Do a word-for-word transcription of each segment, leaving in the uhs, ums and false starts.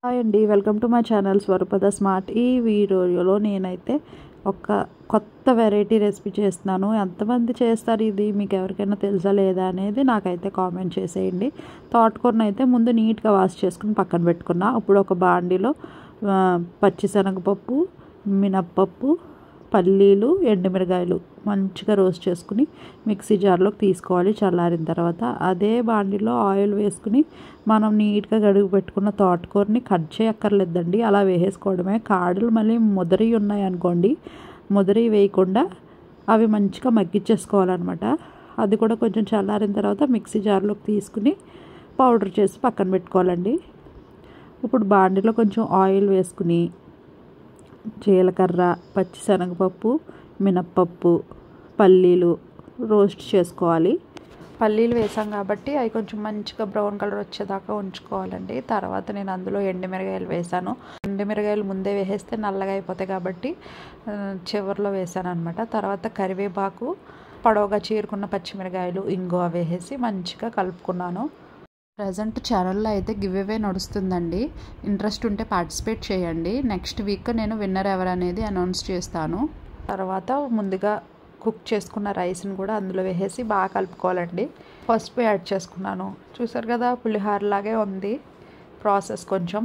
Hi అండి, welcome to my channel స్వరూపద smart. ఈ వీడియోలో నేనైతే ఒక కొత్త వెరైటీ రెసిపీ చేస్తున్నాను. ఎంతమంది చేస్తారు ఇది, మీకు ఎవరికైనా తెలుసా లేదా అనేది నాకైతే కామెంట్ చేసేయండి. తోటకూరను అయితే ముందు నీట్గా వాష్ చేసుకుని పక్కన పెట్టుకున్నా. ఇప్పుడు ఒక బాండీలో పచ్చిశనగపప్పు, మినప్పప్పు, పల్లీలు, ఎండుమిరగాయలు మంచిగా రోస్ట్ చేసుకుని మిక్సీ జార్లోకి తీసుకోవాలి. చల్లారిన తర్వాత అదే బాండిలో ఆయిల్ వేసుకుని మనం నీట్గా గడుగు పెట్టుకున్న తోటకూరని కట్ చేయక్కర్లేదండి, అలా వేసేసుకోవడమే. కాడలు మళ్ళీ ముదరి ఉన్నాయి అనుకోండి, ముదరి వేయకుండా అవి మంచిగా మగ్గిచ్చేసుకోవాలన్నమాట. అది కూడా కొంచెం చల్లారిన తర్వాత మిక్సీ జార్లోకి తీసుకుని పౌడర్ చేసి పక్కన పెట్టుకోవాలండి. ఇప్పుడు బాండిలో కొంచెం ఆయిల్ వేసుకుని జీలకర్ర, పచ్చిశనగపప్పు, మినప్పప్పు, పల్లీలు రోస్ట్ చేసుకోవాలి. పల్లీలు వేసాం కాబట్టి అవి కొంచెం మంచిగా బ్రౌన్ కలర్ వచ్చేదాకా ఉంచుకోవాలండి. తర్వాత నేను అందులో ఎండుమిరగాయలు వేసాను. ఎండుమిరగాయలు ముందే వేసేస్తే నల్లగా అయిపోతాయి కాబట్టి చివరిలో వేసాను అనమాట. తర్వాత కరివేపాకు, పొడవుగా చీరుకున్న పచ్చిమిరకాయలు, ఇంగువ వేసేసి మంచిగా కలుపుకున్నాను. ప్రజెంట్ ఛానల్లో అయితే గివ్ అవే నడుస్తుందండి. ఇంట్రెస్ట్ ఉంటే పార్టిసిపేట్ చేయండి. నెక్స్ట్ వీక్ నేను విన్నర్ ఎవరు అనేది అనౌన్స్ చేస్తాను. తర్వాత ముందుగా కుక్ చేసుకున్న రైస్ని కూడా అందులో వేసేసి బాగా కలుపుకోవాలండి. పసుపు యాడ్ చేసుకున్నాను. చూసారు కదా, పులిహోరలాగే ఉంది ప్రాసెస్ కొంచెం.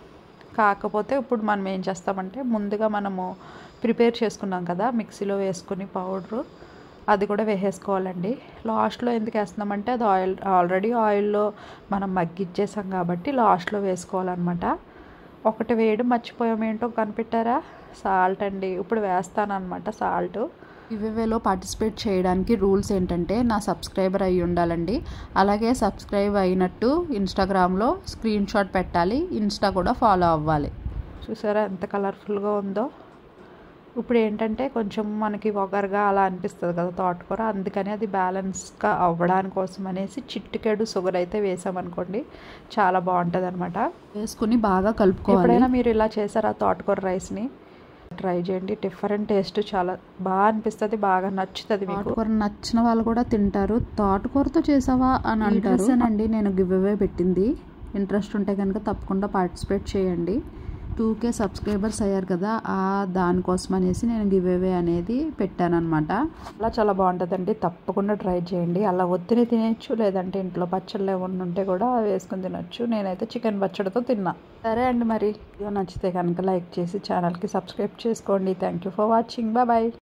కాకపోతే ఇప్పుడు మనం ఏం చేస్తామంటే ముందుగా మనము ప్రిపేర్ చేసుకున్నాం కదా మిక్సీలో వేసుకుని పౌడరు, అది కూడా వేసేసుకోవాలండి. లాస్ట్లో ఎందుకు వేస్తున్నామంటే అది ఆయిల్ ఆల్రెడీ ఆయిల్లో మనం మగ్గిచ్చేసాం కాబట్టి లాస్ట్లో వేసుకోవాలన్నమాట. ఒకటి వేయడం మర్చిపోయాం, ఏంటో కనిపెట్టారా? సాల్ట్ అండి. ఇప్పుడు వేస్తానన్నమాట సాల్ట్. గివ్అవేలో పార్టిసిపేట్ చేయడానికి రూల్స్ ఏంటంటే నా సబ్స్క్రైబర్ అయ్యి ఉండాలండి, అలాగే సబ్స్క్రైబ్ అయినట్టు ఇన్స్టాగ్రామ్లో స్క్రీన్ షాట్ పెట్టాలి, ఇన్స్టా కూడా ఫాలో అవ్వాలి. చూసారా ఎంత కలర్ఫుల్గా ఉందో. ఇప్పుడు ఏంటంటే కొంచెం మనకి ఒగరుగా అలా అనిపిస్తుంది కదా తోటకూర, అందుకని అది బ్యాలెన్స్గా అవ్వడానికి కోసం అనేసి చిటికెడు షుగర్ అయితే వేసామనుకోండి చాలా బాగుంటుంది అనమాట. వేసుకుని బాగా కలుపుకోవాలి. ఎప్పుడైనా మీరు ఇలా చేశారా తోటకూర రైస్ని? ట్రై చేయండి, డిఫరెంట్ టేస్ట్ చాలా బాగా అనిపిస్తుంది, బాగా నచ్చుతుంది మీకు. తోటకూర నచ్చిన వాళ్ళు కూడా తింటారు. తోటకూరతో చేసావా అని అంటారు అండి. నేను గివ్ అవే పెట్టింది, ఇంట్రెస్ట్ ఉంటే కనుక తప్పకుండా పార్టిసిపేట్ చేయండి. టూ కే సబ్స్క్రైబర్స్ అయ్యారు కదా, ఆ దానికోసం అనేసి నేను గివ్ అవే అనేది పెట్టాను అనమాట. అలా చాలా బాగుంటుందండి, తప్పకుండా ట్రై చేయండి. అలా ఒత్తిని తినేయచ్చు, లేదంటే ఇంట్లో పచ్చళ్ళు ఏమన్నా ఉంటే కూడా వేసుకుని తినొచ్చు. నేనైతే చికెన్ పచ్చడితో తిన్నా. సరే అండి, మరి వీడియో నచ్చితే కనుక లైక్ చేసి ఛానల్కి సబ్స్క్రైబ్ చేసుకోండి. Thank you for watching. Bye bye.